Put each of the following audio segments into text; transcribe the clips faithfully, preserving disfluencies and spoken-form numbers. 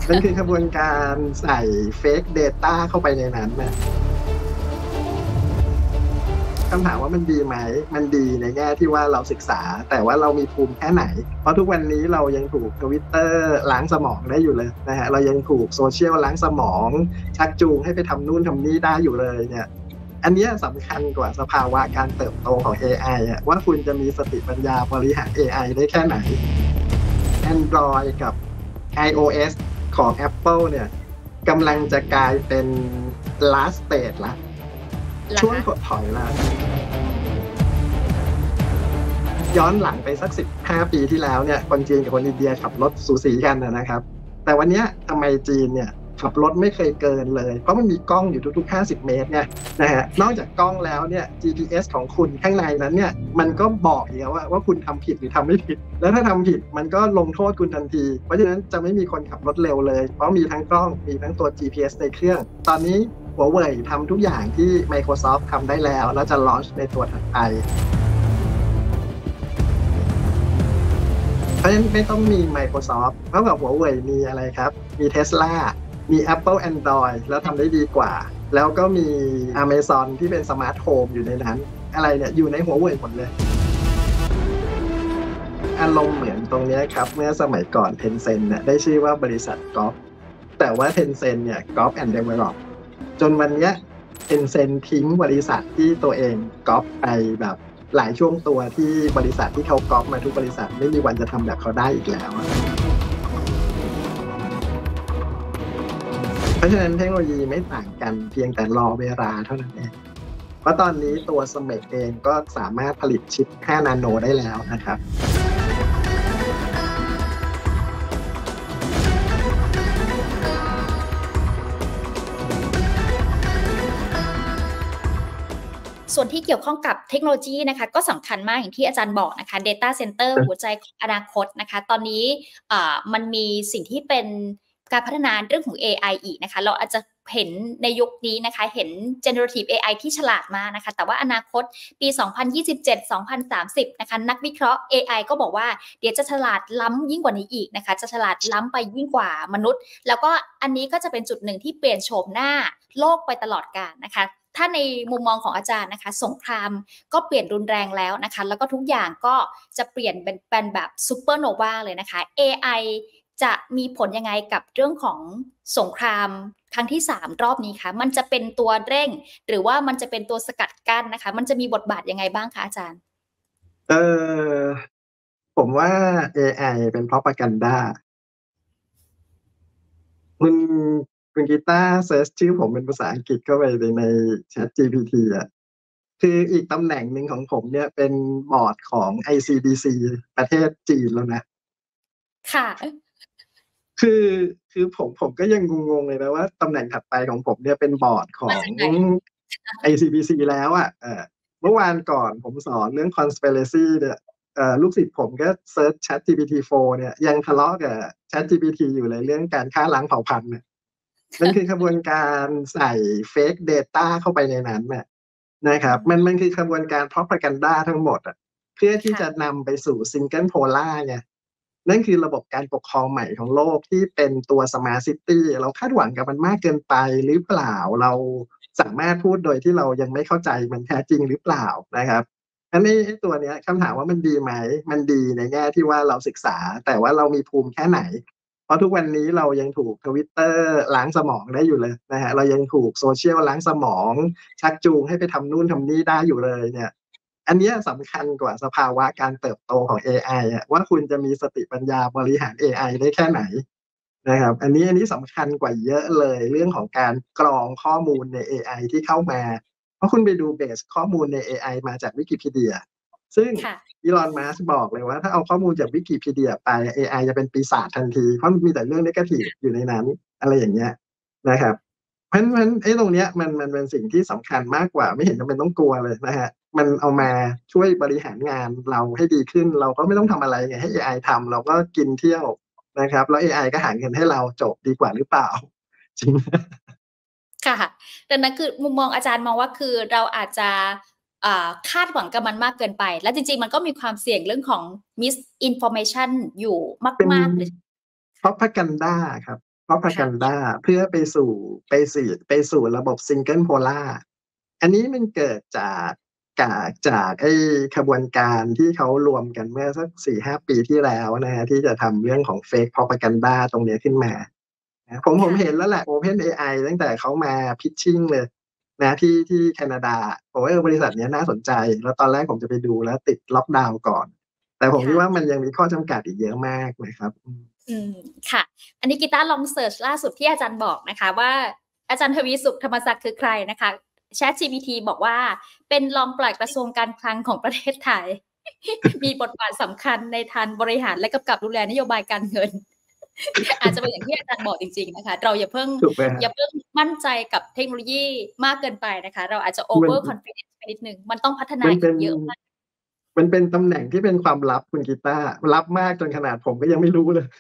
มันคือกระบวนการใส่ Fake Data เข้าไปในนั้นน่ะคำถามว่ามันดีไหม มันดีในแง่ที่ว่าเราศึกษา แต่ว่าเรามีภูมิแค่ไหน เพราะทุกวันนี้เรายังถูก Twitter ล้างสมองได้อยู่เลยนะครับเรายังถูก Social ล้างสมอง ชักจูงให้ไปทำนู่นทำนี่ได้อยู่เลยเนี่ย อันนี้สำคัญกว่าสภาวะการเติบโตของเอไออะว่าคุณจะมีสติปัญญาบริหารเอไอได้แค่ไหน Android กับ iOS ของ Apple เนี่ยกำลังจะกลายเป็น last stage แล้วช่วงถดถอยแล้วย้อนหลังไปสักสิบห้าปีที่แล้วเนี่ยคนจีนกับคนอินเดียขับรถสูสีกันนะครับแต่วันนี้ทำไมจีนเนี่ยขับรถไม่เคยเกินเลยเพราะมันมีกล้องอยู่ทุกๆห้าสิบเมตรเนี่ยนะฮะนอกจากกล้องแล้วเนี่ย จี พี เอส ของคุณข้างในนั้นเนี่ยมันก็บอกอีกว่าว่าคุณทำผิดหรือทำไม่ผิดแล้วถ้าทำผิดมันก็ลงโทษคุณทันทีเพราะฉะนั้นจะไม่มีคนขับรถเร็วเลยเพราะมีทั้งกล้องมีทั้งตัว จี พี เอส ในเครื่องตอนนี้หัวเว่ยทำทุกอย่างที่ Microsoft ทำได้แล้วแล้วจะ launch ในตัวถัดไปเพราะฉะนั้นไม่ต้องมี Microsoft เท่ากับหัวเว่ยมีอะไรครับมี Tesla มี Apple Android แล้วทำได้ดีกว่าแล้วก็มี Amazon ที่เป็น Smart Home อยู่ในนั้นอะไรเนี่ยอยู่ในหัวเว่ยหมดเลยอารมณ์เหมือนตรงนี้ครับเมื่อสมัยก่อน Tencent เนี่ยได้ชื่อว่าบริษัทก๊อปแต่ว่า Tencent เนี่ย ก๊อป and develop จนวันนี้ Tencent ทิ้งบริษัทที่ตัวเองก๊อปไปแบบหลายช่วงตัวที่บริษัทที่เขาก๊อปมาทุกบริษัทไม่มีวันจะทำแบบเขาได้อีกแล้วเพราะฉะนั้นเทคโนโลยีไม่ต่างกันเพียงแต่รอเวลาเท่านั้นเองเพราะตอนนี้ตัว Smek เองก็สามารถผลิตชิปห้านาโนได้แล้วนะครับส่วนที่เกี่ยวข้องกับเทคโนโลยีนะคะก็สำคัญมากอย่างที่อาจารย์บอกนะคะ Data Center หัวใจของอนาคตนะคะตอนนี้มันมีสิ่งที่เป็นการพัฒนาเรื่องของ เอ ไอ อีกนะคะเราอาจจะเห็นในยุคนี้นะคะเห็น generative เอ ไอ ที่ฉลาดมากนะคะแต่ว่าอนาคตปีสองพันยี่สิบเจ็ด สองพันสามสิบนะคะนักวิเคราะห์ เอ ไอ ก็บอกว่าเดี๋ยวจะฉลาดล้ำยิ่งกว่านี้อีกนะคะจะฉลาดล้ำไปยิ่งกว่ามนุษย์แล้วก็อันนี้ก็จะเป็นจุดหนึ่งที่เปลี่ยนโฉมหน้าโลกไปตลอดกาลนะคะถ้าในมุมมองของอาจารย์นะคะสงครามก็เปลี่ยนรุนแรงแล้วนะคะแล้วก็ทุกอย่างก็จะเปลี่ยนเป็นเป็นแบบซูเปอร์โนวาเลยนะคะ เอ ไอ จะมีผลยังไงกับเรื่องของสงครามครั้งที่สามรอบนี้คะมันจะเป็นตัวเร่งหรือว่ามันจะเป็นตัวสกัดกั้นนะคะมันจะมีบทบาทยังไงบ้างคะอาจารย์เออผมว่า เอ ไอ เป็น propaganda คุณคุณกีตาร์เซิร์ชชื่อผมเป็นภาษาอังกฤษเข้าไปใน Chat จี พี ที อ่ะคืออีกตำแหน่งหนึ่งของผมเนี่ยเป็นบอร์ดของ ไอ ซี ดี ซี ประเทศจีนแล้วนะค่ะคือคือผมผมก็ยังงงๆเลยนะว่าตำแหน่งถัดไปของผมเนี่ยเป็นบอร์ดของ ไอ ซี ดี ซี แล้วอ่ะเออเมื่อวานก่อนผมสอนเรื่อง conspiracy เนี่ยเอ่อลูกศิษย์ผมก็เซิร์ช Chat จี พี ที โฟร์ เนี่ยยังทะเลาะกับ Chat จี พี ที อยู่เลยเรื่องการฆ่าล้างเผ่าพันธุ์เนี่ยมันคือกระบวนการใส่ Fake Data เข้าไปในนั้นน่ะนะครับมันมันคือกระบวนการ propaganda ทั้งหมดอ่ะเพื่อที่จะนำไปสู่ Single Polar ไงนั่นคือระบบการปกครองใหม่ของโลกที่เป็นตัว Smart City เราคาดหวังกับมันมากเกินไปหรือเปล่าเราสามารถพูดโดยที่เรายังไม่เข้าใจมันแท้จริงหรือเปล่านะครับอันนี้ตัวนี้คำถามว่ามันดีไหมมันดีในแง่ที่ว่าเราศึกษาแต่ว่าเรามีภูมิแค่ไหนเพราะทุกวันนี้เรายังถูก Twitter ล้างสมองได้อยู่เลยนะฮะเรายังถูกโซเชียลล้างสมองชักจูงให้ไปทำนู่นทำนี่ได้อยู่เลยเนี่ยอันนี้สำคัญกว่าสภาวะการเติบโตของ เอ ไอ อะว่าคุณจะมีสติปัญญาบริหาร เอ ไอ ได้แค่ไหนนะครับอันนี้อันนี้สำคัญกว่าเยอะเลยเรื่องของการกรองข้อมูลใน เอ ไอ ที่เข้ามาเพราะคุณไปดูเบสข้อมูลใน เอ ไอ มาจากวิกิพีเดียซึ่งอีลอน มัสก์บอกเลยว่าถ้าเอาข้อมูลจากวิกิพีเดียไป เอ ไอ จะเป็นปีศาจทันทีเพราะมันมีแต่เรื่องเนกาทีฟอยู่ในนั้นอะไรอย่างเงี้ยนะครับเพราะฉะนั้นไอ้ตรงเนี้ยมันมันเป็นสิ่งที่สำคัญมากกว่าไม่เห็นจำเป็นต้องกลัวเลยนะฮะมันเอามาช่วยบริหารงานเราให้ดีขึ้นเราก็ไม่ต้องทำอะไรไงให้ เอ ไอ ทำเราก็กินเที่ยวนะครับแล้ว เอ ไอ ก็หาเงินให้เราจบดีกว่าหรือเปล่าจริงค่ะดังนั้นคือมุมมองอาจารย์มองว่าคือเราอาจจะคาดหวังกับมันมากเกินไปและจริงๆมันก็มีความเสี่ยงเรื่องของ misinformation อยู่มากๆเลย propaganda ครับ propaganda เพื่อไปสู่ไปสู่ไปสู่ระบบ Single Polar อันนี้มันเกิดจากจากจากไอ้ขบวนการที่เขารวมกันเมื่อสัก สี่ห้า ปีที่แล้วนะฮะที่จะทำเรื่องของ Fake Propaganda ตรงนี้ขึ้นมาผมผมเห็นแล้วแหละ OpenAI ตั้งแต่เขามา pitching เลยนะที่ที่แคนาดาผมว่าบริษัทนี้น่าสนใจแล้วตอนแรกผมจะไปดูแล้วติดล็อกดาวน์ก่อนแต่ผมคิดว่ามันยังมีข้อจำกัดอีกเยอะมากนะครับอืมค่ะอันนี้กีตาร์ลองเสิร์ชล่าสุดที่อาจารย์บอกนะคะว่าอาจารย์ทวีสุขธรรมศักดิ์คือใครนะคะ ChatGPT บอกว่าเป็นรองปลัดกระทรวงการคลังของประเทศไทย มีบทบาทสำคัญในทางบริหารและกำกับดูแลนโยบายการเงิน อาจจะเป็นอย่างที่อาจารย์บอกจริงๆนะคะเราอย่าเพิ่งอย่าเพิ่งมั่นใจกับเทคโนโลยีมากเกินไปนะคะเราอาจจะ over confidence ไปนิดนึงมันต้องพัฒนาเยอะมากมันเป็นตำแหน่งที่เป็นความลับคุณกีตาร์ลับมากจนขนาดผมก็ยังไม่รู้เลย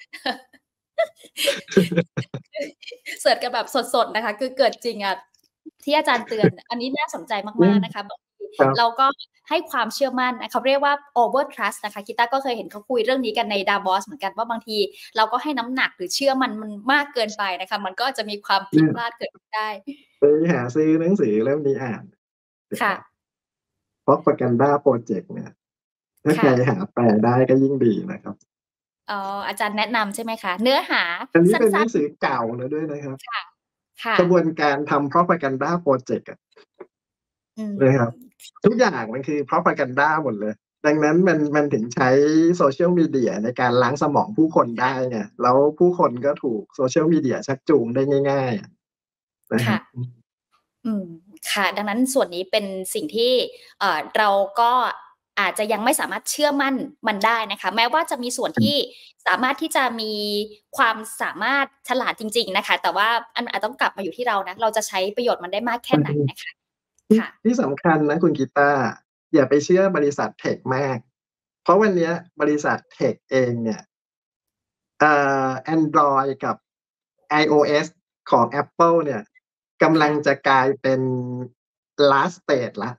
เสิร์ชกันแบบสดๆนะคะคือเกิดจริงอ่ะที่อาจารย์เตือนอันนี้น่าสนใจมากๆนะคะบางทีเราก็ให้ความเชื่อมั่นเขาเรียกว่า over trust นะคะกีตาร์ก็เคยเห็นเขาคุยเรื่องนี้กันใน Davos เหมือนกันว่าบางทีเราก็ให้น้ำหนักหรือเชื่อมันมันมากเกินไปนะคะมันก็จะมีความผิดพลาดเกิดได้ไปหาซื้อหนังสือเล่มนี้อ่านค่ะ Propaganda Project เนี่ยถ้าใครหาแปลได้ก็ยิ่งดีนะครับอ๋ออาจารย์แนะนำใช่ไหมคะเนื้อหาอันนี้เป็นหนังสือเก่าแล้วด้วยนะครับค่ะกระบวนการทำ propaganda project อ่ะนะครับทุกอย่างมันคือ propaganda หมดเลยดังนั้นมันมันถึงใช้โซเชียลมีเดียในการล้างสมองผู้คนได้ไงแล้วผู้คนก็ถูกโซเชียลมีเดียชักจูงได้ง่ายๆนะครับอืมค่ะดังนั้นส่วนนี้เป็นสิ่งที่เอ่อเราก็อาจจะยังไม่สามารถเชื่อมั่นมันได้นะคะแม้ว่าจะมีส่วนที่สามารถที่จะมีความสามารถฉลาดจริงๆนะคะแต่ว่าอันอาจต้องกลับมาอยู่ที่เรานะเราจะใช้ประโยชน์มันได้มากแค่ไหนนะคะค่ะที่สำคัญนะคุณกีตาร์อย่าไปเชื่อบริษัทเทคมากเพราะวันนี้บริษัทเทคเองเนี่ยเอ่อ Android กับ iOS ของ Apple เนี่ยกำลังจะกลายเป็น last stage ละ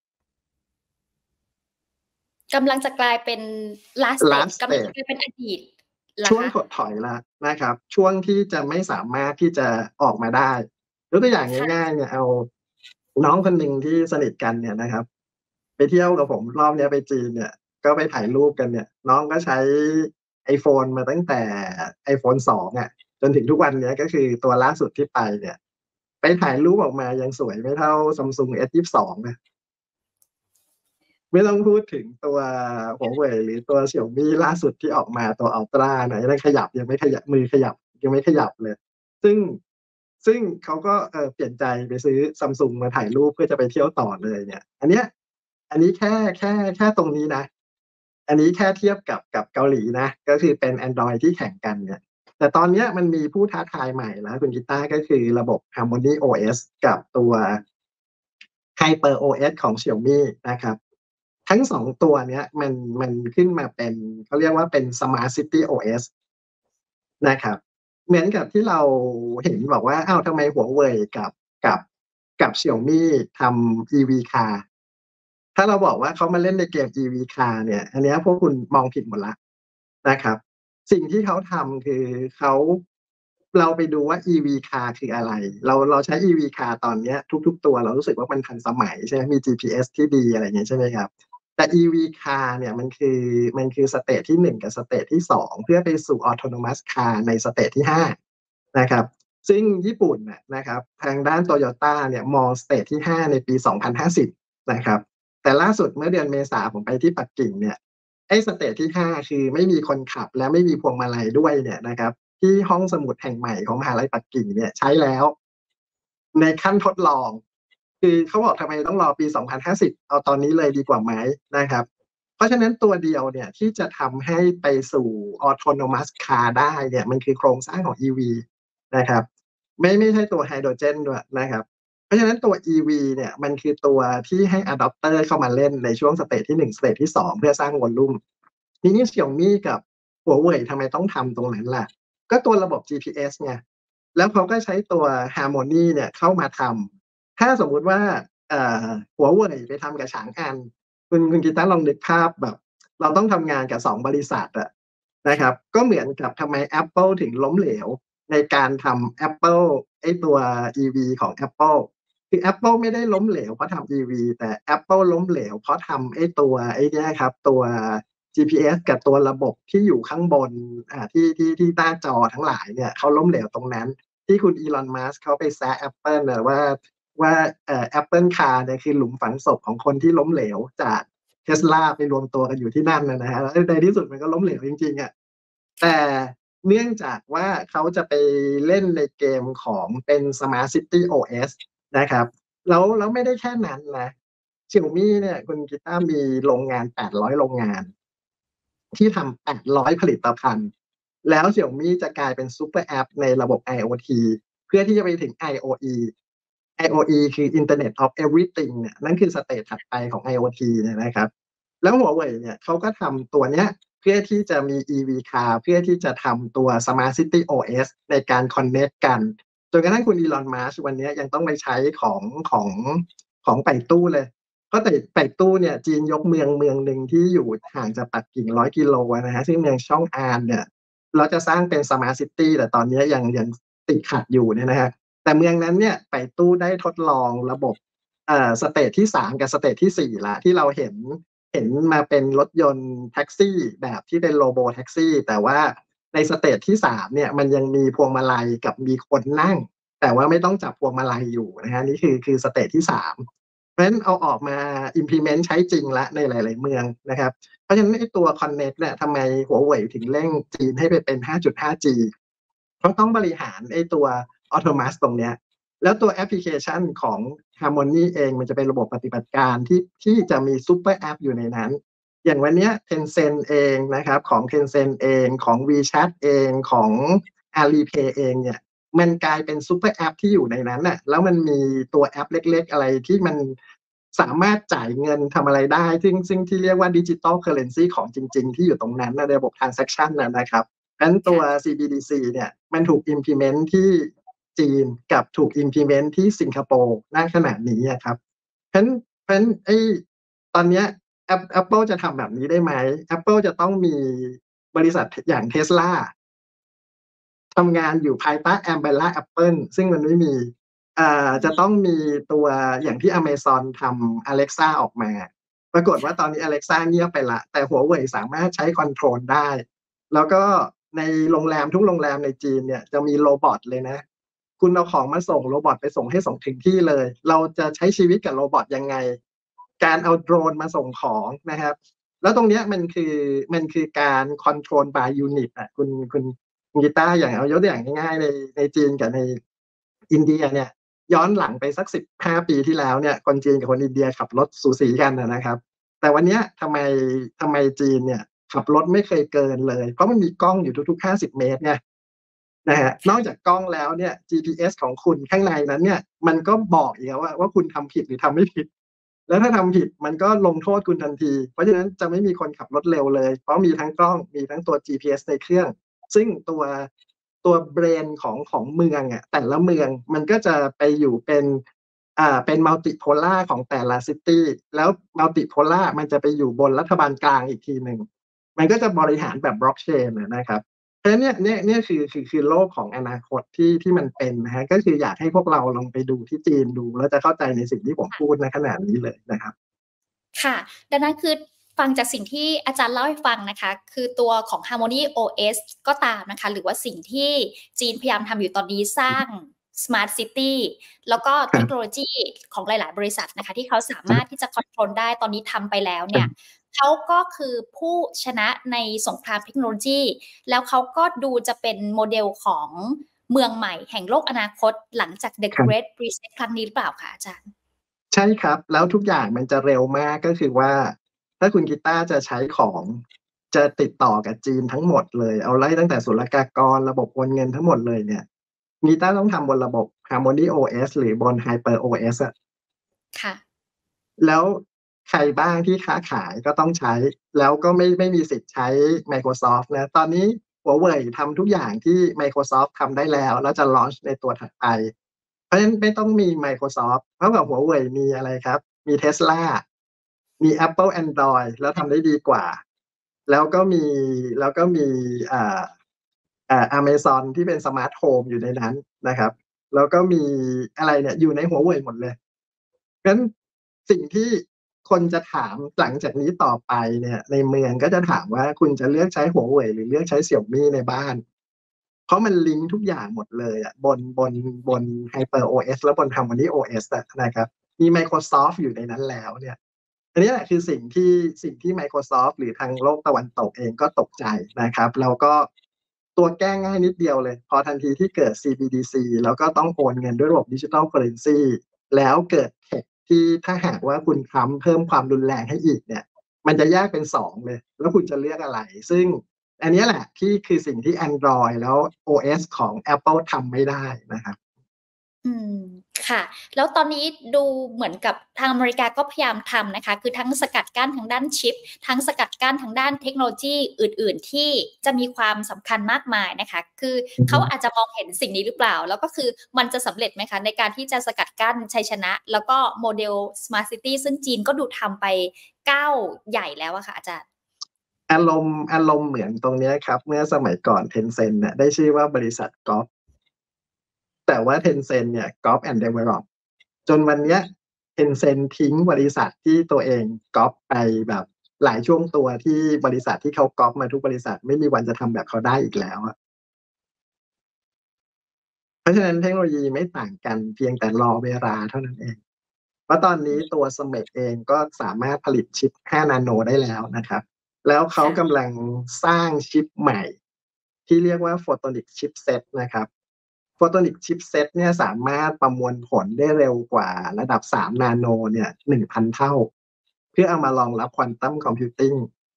กำลังจะกลายเป็น last stage กำลังจะกลายเป็นอดีตช่วงถดถอยแล้วนะครับช่วงที่จะไม่สามารถที่จะออกมาได้ยกตัวอย่างง่ายๆเนี่ยเอาน้องคนหนึ่งที่สนิทกันเนี่ยนะครับไปเที่ยวกับผมรอบนี้ไปจีนเนี่ยก็ไปถ่ายรูปกันเนี่ยน้องก็ใช้ iPhone มาตั้งแต่ iPhone สองอ่ะจนถึงทุกวันนี้ก็คือตัวล่าสุดที่ไปเนี่ยไปถ่ายรูปออกมายังสวยไม่เท่า Samsung เอส ยี่สิบสอง นะไม่ต้องพูดถึงตัวหัวเว่ยหรือตัวเสี่ยวมี่ล่าสุดที่ออกมาตัวอัลตร้าไหนยังขยับยังไม่ขยับมือขยับยังไม่ขยับเลยซึ่งซึ่งเขาก็เออเปลี่ยนใจไปซื้อซัมซุงมาถ่ายรูปเพื่อจะไปเที่ยวต่อเลยเนี่ยอันเนี้ยอันนี้แค่แค่แค่ตรงนี้นะอันนี้แค่เทียบกับกับเกาหลีนะก็คือเป็น Android ที่แข่งกันเนี่ยแต่ตอนนี้มันมีผู้ท้าทายใหม่แล้วคุณกีตาร์ก็คือระบบ Harmony โอ เอส กับตัว Hyper โอ เอส ของ Xiaomi นะครับทั้งสองตัวเนี้ยมันมันขึ้นมาเป็นเขาเรียกว่าเป็น Smart City โอ เอส นะครับเหมือนกับที่เราเห็นบอกว่าอ้าวทำไมหัวเว่ยกับกับกับ Xiaomi ทำ อี วี Car ถ้าเราบอกว่าเขามาเล่นในเกม อี วี Car เนี่ยอันนี้พวกคุณมองผิดหมดละนะครับสิ่งที่เขาทำคือเขาเราไปดูว่า อี วี Car คืออะไรเราเราใช้ อี วี Car ตอนนี้ทุกๆตัวเรารู้สึกว่ามันทันสมัยใช่ไหมมี จี พี เอส ที่ดีอะไรอย่างเงี้ยใช่ไหมครับแต่ อี วี Car เนี่ยมันคือมันคือสเตจที่หนึ่งกับสเตจที่สองเพื่อไปสู่ Autonomous Car ในสเตจที่ห้านะครับซึ่งญี่ปุ่นนะครับทางด้าน Toyota เนี่ยมองสเตจที่ห้าในปีสองพันห้าสิบนะครับแต่ล่าสุดเมื่อเดือนเมษาผมไปที่ปักกิ่งเนี่ยไอ้สเตจที่ห้าคือไม่มีคนขับและไม่มีพวงมาลัยด้วยเนี่ยนะครับที่ห้องสมุดแห่งใหม่ของมหาลัยปักกิ่งเนี่ยใช้แล้วในขั้นทดลองคือเขาบอกทำไมต้องรอปีสองพันห้าสิบเอาตอนนี้เลยดีกว่าไหมนะครับเพราะฉะนั้นตัวเดียวเนี่ยที่จะทำให้ไปสู่ autonomous car ได้เนี่ยมันคือโครงสร้างของ อี วี นะครับไม่ไม่ใช่ตัวไฮโดรเจนด้วยนะครับเพราะฉะนั้นตัว อี วี เนี่ยมันคือตัวที่ให้ adopter เข้ามาเล่นในช่วงสเตจที่หนึ่งสเตจที่สองเพื่อสร้างวอลลุ่มทีนี้ Xiaomi กับหัวเว่ยทำไมต้องทำตรงนั้นล่ะก็ตัวระบบ จี พี เอส ไงแล้วเขาก็ใช้ตัว Harmony เนี่ยเข้ามาทำถ้าสมมุติว่าหัวเว่ยไปทำกับฉางอันคุณคุณกีตาร์ลองนึกภาพแบบเราต้องทำงานกับสองบริษัทอะนะครับก็เหมือนกับทำไม Apple ถึงล้มเหลวในการทำ Apple ไอ้ตัว อี วี ของ Apple คือ Apple ไม่ได้ล้มเหลวเพราะทำ อี วี แต่ Apple ล้มเหลวเพราะทำไอ้ตัวไอ้นี่ครับตัว จี พี เอส กับตัวระบบที่อยู่ข้างบนอ่าที่ที่ที่หน้าจอทั้งหลายเนี่ยเขาล้มเหลวตรงนั้นที่คุณอีลอนมัสก์เขาไปแซะ Apple นะว่าว่าเอ่อ Apple Car เนี่ยคือหลุมฝังศพของคนที่ล้มเหลวจาก Tesla ไปรวมตัวกันอยู่ที่นั่นนะฮะแล้วในที่สุดมันก็ล้มเหลวจริงๆอ่ะแต่เนื่องจากว่าเขาจะไปเล่นในเกมของเป็น Smart City โอ เอส นะครับแล้วแล้วไม่ได้แค่นั้นนะ Xiaomi เนี่ยคุณกีตาร์มีโรงงานแปดร้อยโรงงานที่ทำแปดร้อยผลิตภัณฑ์แล้ว Xiaomi จะกลายเป็นซูเปอร์แอปในระบบ IoT เพื่อที่จะไปถึง ไอ โอ อี ไอ โอ อี คือ Internet of Everything เนี่ยนั่นคือสเตจถัดไปของ IoT เนี่ยนะครับแล้ว Huawei เนี่ยเขาก็ทำตัวเนี้ยเพื่อที่จะมี อี วี Car เพื่อที่จะทำตัว Smart City โอ เอส ในการ connect กันจนกระทั่งคุณอีลอนมัสก์วันนี้ยังต้องไปใช้ของของของไปตู้เลยเพราะแต่ไปตู้เนี่ยจีนยกเมืองเมืองหนึ่งที่อยู่ห่างจากปักกิ่งร้อยกิโลนะฮะซึ่งเมืองช่องอานเนี่ยเราจะสร้างเป็น Smart City แต่ตอนนี้ยังยังติดขัดอยู่เนี่ยนะฮะแต่เมืองนั้นเนี่ยไปตู้ได้ทดลองระบบเอ่อสเตจที่สามกับสเตจที่สี่ละที่เราเห็นเห็นมาเป็นรถยนต์แท็กซี่แบบที่เป็นโรโบแท็กซี่แต่ว่าในสเตจที่สามเนี่ยมันยังมีพวงมาลัยกับมีคนนั่งแต่ว่าไม่ต้องจับพวงมาลัยอยู่นะฮะนี่คือคือสเตจที่สามเพราะฉะนั้นเอาออกมา implement ใช้จริงละในหลายๆเมืองนะครับเพราะฉะนั้นไอ้ตัว Connect เนี่ยทำไม Huawei ถึงเร่งจีนให้ไปเป็น ห้าจุดห้าจี เพราะต้องบริหารไอ้ตัว Autonomous ตรงเนี้ยแล้วตัวแอปพลิเคชันของ Harmony เองมันจะเป็นระบบปฏิบัติการที่ที่จะมีซูเปอร์แอปอยู่ในนั้นอย่างวันนี้ Tencent เองนะครับของ Tencent เองของ WeChat เองของ Alipay เองเนี่ยมันกลายเป็นซูเปอร์แอปที่อยู่ในนั้นน่ะแล้วมันมีตัวแอปเล็กๆอะไรที่มันสามารถจ่ายเงินทำอะไรได้ซึ่งซึ่งที่เรียกว่า Digital Currency ของจริงๆที่อยู่ตรงนั้นในระบบ Transaction น่ะนะครับงั้นตัว ซี บี ดี ซี เนี่ยมันถูก implement ที่จีนกับถูก implement ที่สิงคโปร์ณขณะนี้อะครับเพราะฉะนั้นเพราะฉะนั้นไอ้ตอนเนี้ย Apple จะทำแบบนี้ได้ไหม Apple จะต้องมีบริษัทอย่าง Tesla ทำงานอยู่ภายใต้ Umbrella Apple ซึ่งมันไม่มีอ่าจะต้องมีตัวอย่างที่ Amazon ทำ Alexa ออกมาปรากฏว่าตอนนี้ Alexa เงียบไปละแต่ Huawei สามารถใช้คอนโทรลได้แล้วก็ในโรงแรมทุกโรงแรมในจีนเนี่ยจะมีโรบอทเลยนะคุณเอาของมาส่งโรบอทไปส่งให้ส่งถึงที่เลยเราจะใช้ชีวิตกับโรบอทยังไงการเอาโดรนมาส่งของนะครับแล้วตรงเนี้ยมันคือมันคือการคอนโทรล by unit อ่ะคุณคุณกีตาร์อย่างเอายกตัวอย่างง่ายๆในในจีนกับในอินเดียเนี่ยย้อนหลังไปสักสิบห้าปีที่แล้วเนี่ยคนจีนกับคนอินเดียขับรถสูสีกันนะครับแต่วันนี้ทำไมทำไมจีนเนี่ยขับรถไม่เคยเกินเลยเพราะมันมีกล้องอยู่ทุกๆห้าสิบเมตรเนี่ยนะฮะนอกจากกล้องแล้วเนี่ย จี พี เอส ของคุณข้างในนั้นเนี่ยมันก็บอกอีกว่าว่าคุณทำผิดหรือทำไม่ผิดแล้วถ้าทำผิดมันก็ลงโทษคุณทันทีเพราะฉะนั้นจะไม่มีคนขับรถเร็วเลยเพราะมีทั้งกล้องมีทั้งตัว จี พี เอส ในเครื่องซึ่งตัวตัวเบรนของของเมืองอ่ะแต่ละเมืองมันก็จะไปอยู่เป็นอ่าเป็นมัลติโพล่าของแต่ละซิตี้แล้วมัลติโพล่ามันจะไปอยู่บนรัฐบาลกลางอีกทีหนึ่งมันก็จะบริหารแบบบล็อกเชนนะครับเพราะฉะนั้นเนี่ยเนี่ยเนี่ยคือคือคือโลกของอนาคตที่ที่มันเป็นนะฮะก็คืออยากให้พวกเราลองไปดูที่จีนดูแล้วจะเข้าใจในสิ่งที่ผมพูดในขณะนี้เลยนะครับค่ะดังนั้นคือฟังจากสิ่งที่อาจารย์เล่าให้ฟังนะคะคือตัวของ Harmony โอ เอส ก็ตามนะคะหรือว่าสิ่งที่จีนพยายามทำอยู่ตอนนี้สร้าง Smart City แล้วก็เทคโนโลยีของหลายๆบริษัทนะคะที่เขาสามารถที่จะคอนโทรลได้ตอนนี้ทำไปแล้วเนี่ยเขาก็คือผู้ชนะในสงครามเทคโนโลยีแล้วเขาก็ดูจะเป็นโมเดลของเมืองใหม่แห่งโลกอนาคตหลังจาก The Great Reset ครั้งนี้หรือเปล่าคะอาจารย์ใช่ครับแล้วทุกอย่างมันจะเร็วมากก็คือว่าถ้าคุณกีตาร์จะใช้ของจะติดต่อกับจีนทั้งหมดเลยเอาไล่ตั้งแต่ศุลกากรระบบโอนเงินทั้งหมดเลยเนี่ยกีตาร์ต้องทำบนระบบ Harmony โอ เอส หรือบน Hyper โอ เอส อ่ะค่ะแล้วใครบ้างที่ค้าขายก็ต้องใช้แล้วก็ไม่ไม่มีสิทธิ์ใช้ Microsoft นะตอนนี้ Huawei ทำทุกอย่างที่ Microsoft ทำได้แล้วแล้วจะ launch ในตัวถัดไปเพราะฉะนั้นไม่ต้องมี Microsoft เพราะกับ Huawei มีอะไรครับมี Tesla มี Apple Android แล้วทำได้ดีกว่าแล้วก็มีแล้วก็มีอ่าอ่า Amazon ที่เป็นสมาร์ทโฮมอยู่ในนั้นนะครับแล้วก็มีอะไรเนี่ยอยู่ในหัวเว่ยหมดเลยงั้นสิ่งที่คนจะถามหลังจากนี้ต่อไปเนี่ยในเมืองก็จะถามว่าคุณจะเลือกใช้หัวเว่ยหรือเลือกใช้เสี่ยวมี่ในบ้านเพราะมันลิงก์ทุกอย่างหมดเลยอ่ะบนบนบน HyperOS และบน HarmonyOS นะครับมี Microsoft อยู่ในนั้นแล้วเนี่ยอันนี้แหละคือสิ่งที่สิ่งที่ Microsoft หรือทางโลกตะวันตกเองก็ตกใจนะครับแล้วก็ตัวแก้ง่ายนิดเดียวเลยพอทันทีที่เกิด ซี บี ดี ซี แล้วก็ต้องโอนเงินด้วยระบบดิจิทัลเคอเรนซีแล้วเกิดเทคที่ถ้าหากว่าคุณทำเพิ่มความรุนแรงให้อีกเนี่ยมันจะแยกเป็นสองเลยแล้วคุณจะเลือกอะไรซึ่งอันนี้แหละที่คือสิ่งที่ Android แล้ว โอ เอส ของ Apple ทำไม่ได้นะครับอืมค่ะแล้วตอนนี้ดูเหมือนกับทางอเมริกาก็พยายามทำนะคะคือทั้งสกัดกั้นทางด้านชิปทั้งสกัดกั้นทางด้านเทคโนโลยีอื่นๆที่จะมีความสำคัญมากมายนะคะคือเขาอาจจะมองเห็นสิ่งนี้หรือเปล่าแล้วก็คือมันจะสำเร็จไหมคะในการที่จะสกัดกั้นชัยชนะแล้วก็โมเดล Smart City ซึ่งจีนก็ดูทำไปก้าวใหญ่แล้วอะค่ะอาจารย์อารมณ์อารมณ์เหมือนตรงนี้ครับเมื่อสมัยก่อน Tencent เนี่ยได้ชื่อว่าบริษัทก๊อปแต่ว่า Tencent เนี่ย Copy and Develop จนวันนี้ Tencent ทิ้งบริษัทที่ตัวเองก๊อปไปแบบหลายช่วงตัวที่บริษัทที่เขาก๊อปมาทุกบริษัทไม่มีวันจะทำแบบเขาได้อีกแล้วเพราะฉะนั้นเทคโนโลยีไม่ต่างกันเพียงแต่รอเวลาเท่านั้นเองเพราะตอนนี้ตัว Smek เองก็สามารถผลิตชิปห้านาโนได้แล้วนะครับแล้วเขากำลังสร้างชิปใหม่ที่เรียกว่า Photonic Chipset นะครับ Photonic Chipset เนี่ยสามารถประมวลผลได้เร็วกว่าระดับสามนาโนเนี่ย หนึ่งพัน เท่าเพื่อเอามารองรับควอนตัมคอมพิวติ้ง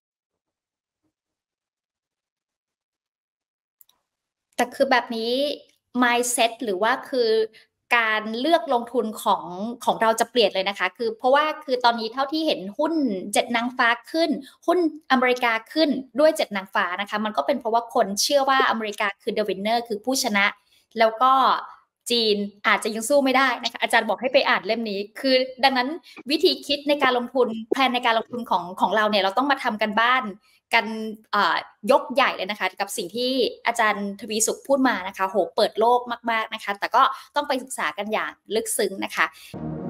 แต่คือแบบนี้ mindset หรือว่าคือการเลือกลงทุนของของเราจะเปลี่ยนเลยนะคะคือเพราะว่าคือตอนนี้เท่าที่เห็นหุ้นเจ็ดนางฟ้าขึ้นหุ้นอเมริกาขึ้นด้วยเจ็ดนางฟ้านะคะมันก็เป็นเพราะว่าคนเชื่อว่าอเมริกาคือ the winner คือผู้ชนะแล้วก็จีนอาจจะยังสู้ไม่ได้นะคะอาจารย์บอกให้ไปอ่านเล่มนี้คือดังนั้นวิธีคิดในการลงทุนแผนในการลงทุนของของเราเนี่ยเราต้องมาทำกันบ้านกันยกใหญ่เลยนะคะกับสิ่งที่อาจารย์ทวีสุขพูดมานะคะโหเปิดโลกมากๆนะคะแต่ก็ต้องไปศึกษากันอย่างลึกซึ้งนะคะ